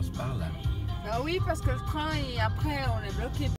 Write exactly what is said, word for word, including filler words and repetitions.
passe par là. Ah oui, parce que le train, et après, on est bloqué.